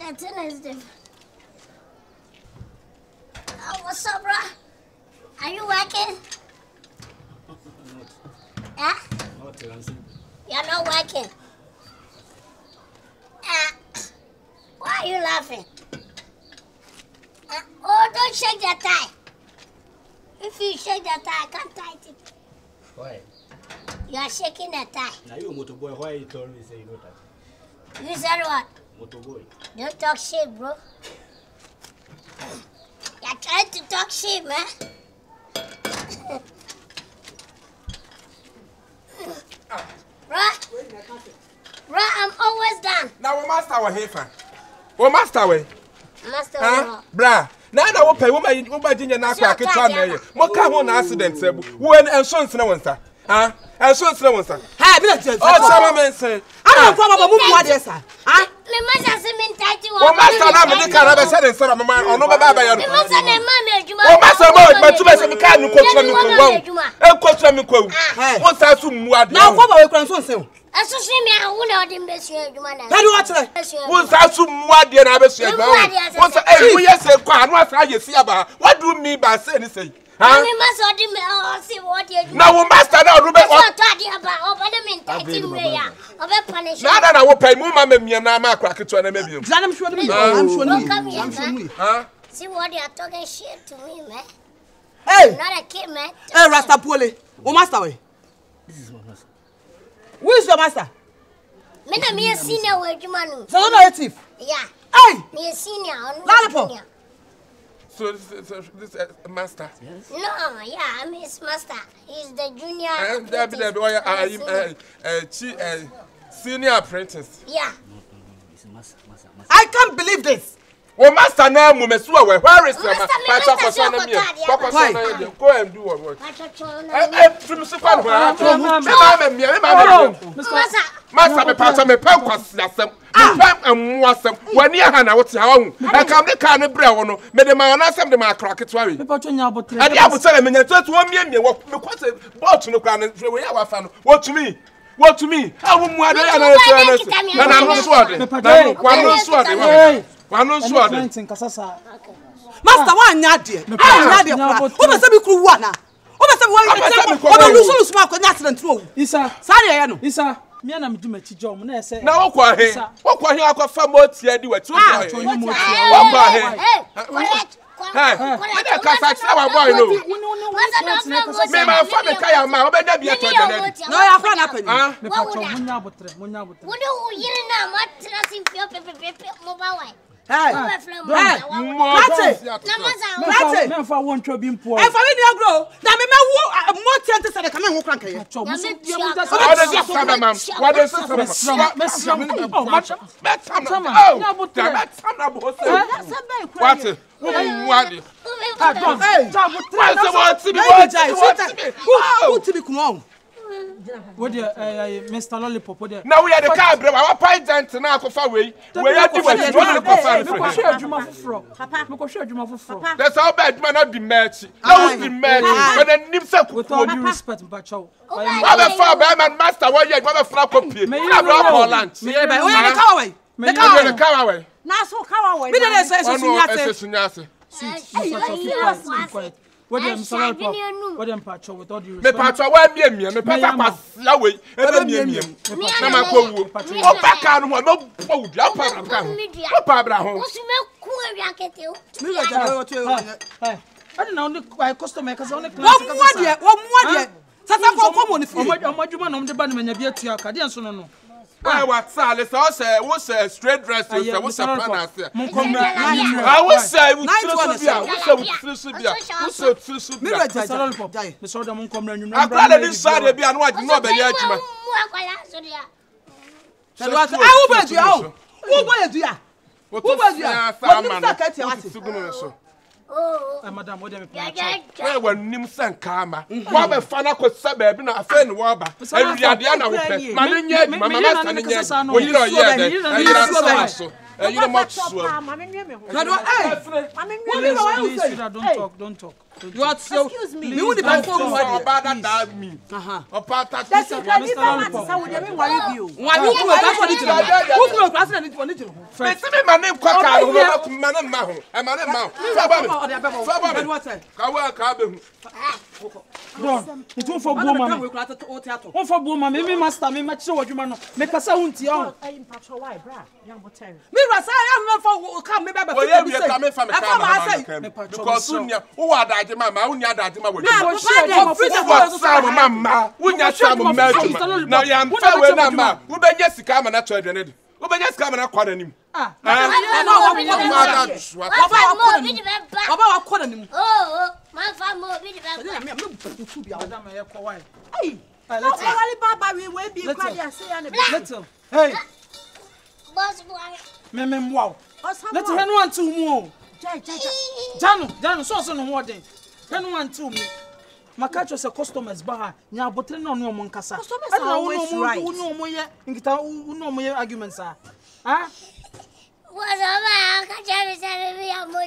the thing is different. What's up, bro? Are you working? Yeah? You're not working. Why are you laughing? Oh, don't shake the tie. If you shake the tie, I can't tie it. Why? You are shaking the tie. Now you motorboy, why you told me say you know that? You said what? Motorboy. Don't talk shit, bro. You're trying to talk shit, man. Bro, I'm always done. Now we master our heifer. We master we. Master, bra. Now we pay. We buy ginger na kwa kitwa na ye. Mo ka ho na accident sebu. We insurance na wonsa. Insurance na wonsa. Ha, be let you. Oh, sama mense. I don't come about what is that? Me master say me entitled. We master na me ka na be say den sara mama ono be ba ya no. Me master na ma me adwuma. We master ba tu be say me ka no kotra mi ko wa. E kotra mi ko. Won sa su mu ade. Now come away from so. Aso se me awu na odi mbesu adwuma na. Tell you what today. Won sa su mu ade na be su adwuma. Won sa we yes e kwa anu asa ye si aba. What do you mean by say ni say? Me master odi me say what you do. Now we master na ru be what to adi aba oba me entitled me ya. Oba punish. Na wo pay mu ma memia na ma akwa keto na mebiem. I'm sure me. See what they are talking shit to me, man. Hey. Not a kid, man. Hey, Rasta Pole. O master way. This is my master. Who is your master? Me a senior with you, so not a thief. Yeah. Hey. Me a senior. Lollipop. So this master. Yes. No, yeah, I'm his master. He's the junior. Senior apprentice. Yeah. It's master. I can't believe this. Oh, master na mu mesu we. Where is your Master, master? Go and do what. From Sufan. Master me pass me pen kwasi asem. Pen emu asem. Wani aha na wote ha hu. E kam de ka ne bre wo no. Me de ma ona asem de ma akra ketwa we. Me pa twa nya abotre. Ade abotre me nya tutu o mie wo me kwase boat no kwa ne we ya wa fa no. What to me? How mu ade ya na se na na no so ade. Na no so ade. Master, one yard. Who must be cool one? Who must be accident through? Isa, sorry, Isa. Me and I'm doing a job. Now, what here? I got for more tea. Do it. Hey, won't you be poor? If I didn't grow, now me more chances that I come and crank here. What Mr. Lollipop? Now we are the car, bro. Our pint now go far away. We are the that's how bad man not be match. That was the match. But then himself with all due respect, Bacho. I'm a far man master. Why you have a flap copy? May you have lunch. May you the car away. Now so car away. Me dey say so what them Lollipop? What them Pacho with all due Me respect? Pacho why me papa pass away. Me. Na ma ko wu. O paka no no wo dia papa bra ho. Hey, I don't know the customer cuz only one more. Sasa for come on if you. Omadwuma no de ba ne manya bia tua ka de nso no. Why what sale so wo say straight dress so wo say plan as. I will say we tiri so bia. Mr. Lollipop, me so dem nkom na nwunu. Akra de side bia no agi no be ya adwuma. I will be you. Who go you ya? Who go you ya? What the cat you Oh, madam, what dem where when nim san kama. Wa be fa na ko sa ba bi na afa ni wo ba. Ewia de na wo pe. Ma ne nya mama master ne nya. Wo yiro ye de. Ayira so. You know much so. Don't talk. You are so. Excuse me. You the best one about that me. That's that's how we worry you. Why you go? That's what it is. Who go? That's what it is. First, my name Kwaka. My name Maho. I'm my name Maho. It won't for Boma. Won't for Boma. Me master. Me match what you man. Make us a hunty on. I'm patrol. Why, bra? Young boy. Me rasa I am not for come me baby. Because soon ya who are that mama who nya that ma we Mama who nya sam ma na ya mfa we na ma who be nya sika ma na to aduane di who be nya sika ma na kwa na nim Hey, wow. Let's run one to more. Jano, so no more than. Run one to me. My catch was a customer's bar. Now, but no moncasa. Customers are always right. No more arguments are. Ah? What's over? Catch every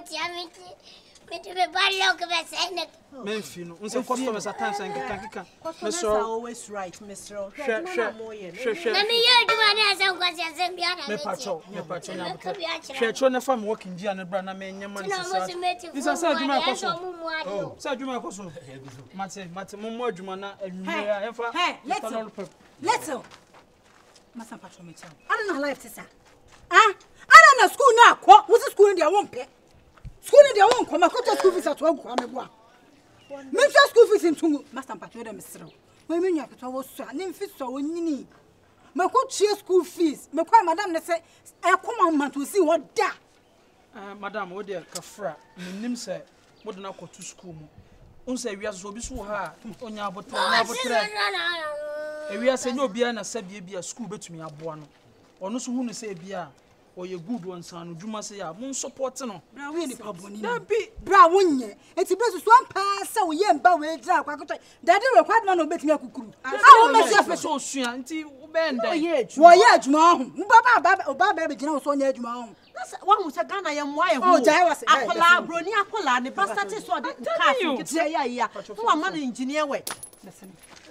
Menfino, unse customers at times and can. Customers are always right, Mr. Let me hear you as I'm going to send me me pacho. Share na fam working G and brand na me nyama ni this is say juma koso. Oh, say juma koso. Mate mo adwuma na anwumere efa. Hey, let's Masa pacho me tell. I don't know life to say. I don't know school na ko. What's school in there won't pay. School in there won't come. I got school fees at 12 kwa me bua. Me school fees in tungu. Master pacho dem siro. We me nya to wo so. Ne mfi so wonyini. Me ko chie school fees. Me kwa madam ne say e koma man to see what da. Madam, we dey kafra. Nim say mo de na ko to school mu. Unse wi aso obi so ha onya abotre. Ewi ase nya obi na sabie bia school betumi aboa no. Ono so hu no say bia oye good one san dwuma say ya mon support no. Bra we ni paboni. Da bi bra wonye. Enti be so ampa say we yemba we dra kwakoto. Daddy required man obetumi akukuru. Awo me say so sua enti wo bend. Wo ye adwuma ho. Oba be gina wo so nya adwuma ho. One who said Ghana and why Akola, Brony Akola, the pastor saw the car. You could say, yeah, who are man engineer way. Listen,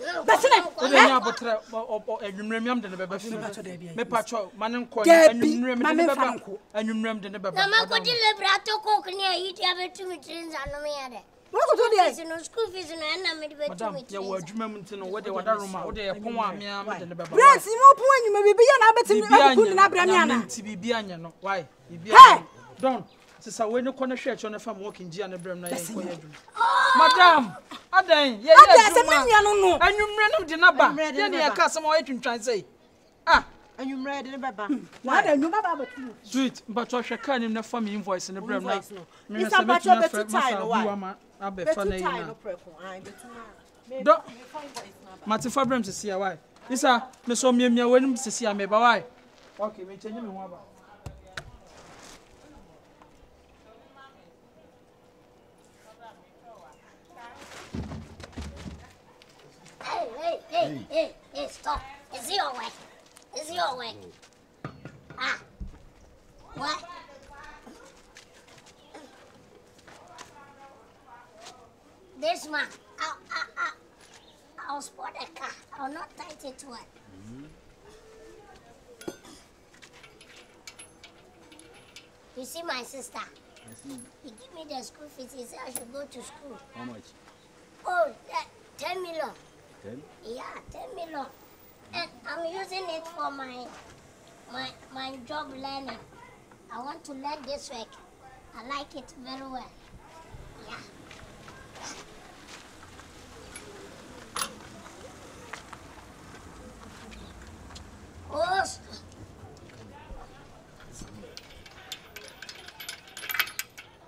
remember the baby. Me patrol, man, and you remember the baby. Mamma, what did the brato cook near eat ever 2 trains on me? What do they no school fees and I made it. You were remembering to know what they were room out there. Poem, me, and the baby. Yes, you point you may be an abbot to be Bianya. Why? Don't. Sister, when you corner church on a farm walking Gianna Bremna, Madame, Adan, yes, no, and you ran up the number. Then I cast some waiting try and say, and you read in a baba. Why don't you sweet, but I shall call him the family invoice in the Bremna. It's a much of a time. I'll be funny. Martin Fabram to see why. This are Miss Omia when to see me, but why? Okay, we change him one. Hey, stop. It's your way. It's your way. Ah. What? This man, I'll spot a car. I'll not tie it to it. You see my sister? He give me the school fees. He said I should go to school. How much? Oh, 10 million. 10? Yeah, 10 million. And I'm using it for my job learning. I want to learn this work. I like it very well. Yeah.